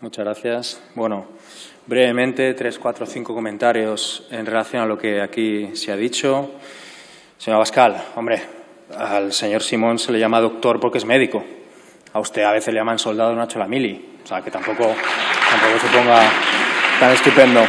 Muchas gracias. Bueno, brevemente, 3, 4, 5 comentarios en relación a lo que aquí se ha dicho. Señor Abascal, hombre, al señor Simón se le llama doctor porque es médico. A usted a veces le llaman soldado Nacho la mili. O sea, que tampoco se ponga tan estupendo.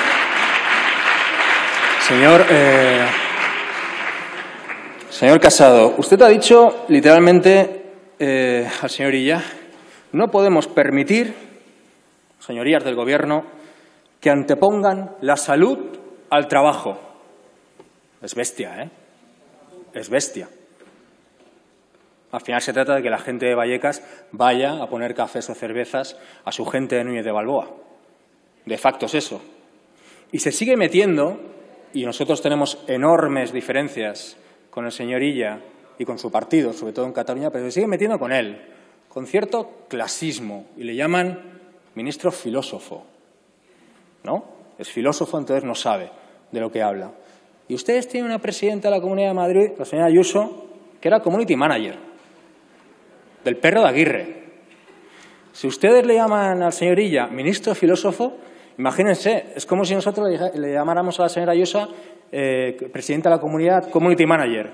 Señor Casado, usted ha dicho literalmente al señor Illa, no podemos permitir, señorías del Gobierno, que antepongan la salud al trabajo. Es bestia, ¿eh? Es bestia. Al final se trata de que la gente de Vallecas vaya a poner cafés o cervezas a su gente de Núñez de Balboa. De facto es eso. Y se sigue metiendo, y nosotros tenemos enormes diferencias con el señor Illa y con su partido, sobre todo en Cataluña, pero se sigue metiendo con él, con cierto clasismo, y le llaman ministro filósofo. ¿No? Es filósofo, entonces no sabe de lo que habla. Y ustedes tienen una presidenta de la Comunidad de Madrid, la señora Ayuso, que era community manager del perro de Aguirre. Si ustedes le llaman al señor Illa ministro filósofo, imagínense, es como si nosotros le llamáramos a la señora Ayuso presidenta de la comunidad community manager.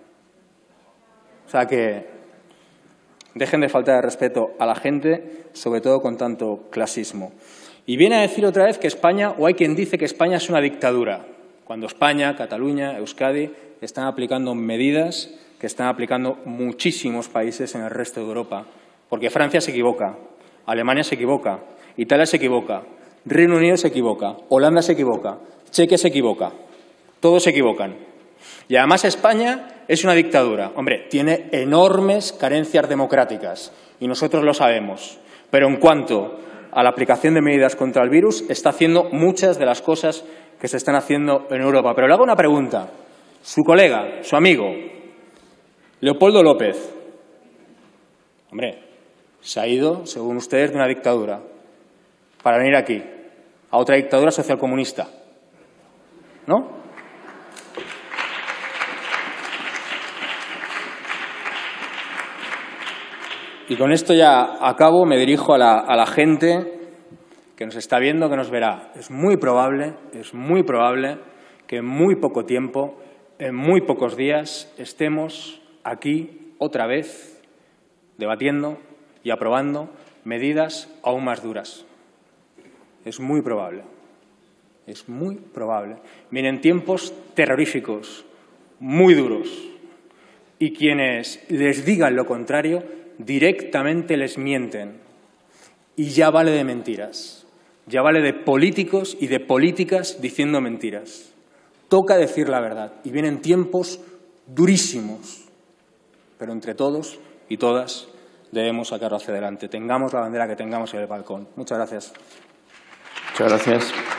O sea que dejen de faltar el respeto a la gente, sobre todo con tanto clasismo. Y viene a decir otra vez que España, o hay quien dice que España es una dictadura, cuando España, Cataluña, Euskadi están aplicando medidas que están aplicando muchísimos países en el resto de Europa. Porque Francia se equivoca, Alemania se equivoca, Italia se equivoca, Reino Unido se equivoca, Holanda se equivoca, Chequia se equivoca, todos se equivocan. Y además España es una dictadura. Hombre, tiene enormes carencias democráticas y nosotros lo sabemos. Pero en cuanto a la aplicación de medidas contra el virus, está haciendo muchas de las cosas que se están haciendo en Europa. Pero le hago una pregunta. Su colega, su amigo, Leopoldo López, hombre, se ha ido, según ustedes, de una dictadura para venir aquí, a otra dictadura socialcomunista. ¿No? Y con esto ya acabo, me dirijo a la gente que nos está viendo, que nos verá. Es muy probable que en muy poco tiempo, en muy pocos días, estemos aquí otra vez debatiendo y aprobando medidas aún más duras. Es muy probable. Es muy probable. Vienen tiempos terroríficos, muy duros, y quienes les digan lo contrario directamente les mienten. Y ya vale de mentiras. Ya vale de políticos y de políticas diciendo mentiras. Toca decir la verdad. Y vienen tiempos durísimos. Pero entre todos y todas debemos sacarlo hacia adelante. Tengamos la bandera que tengamos en el balcón. Muchas gracias. Muchas gracias.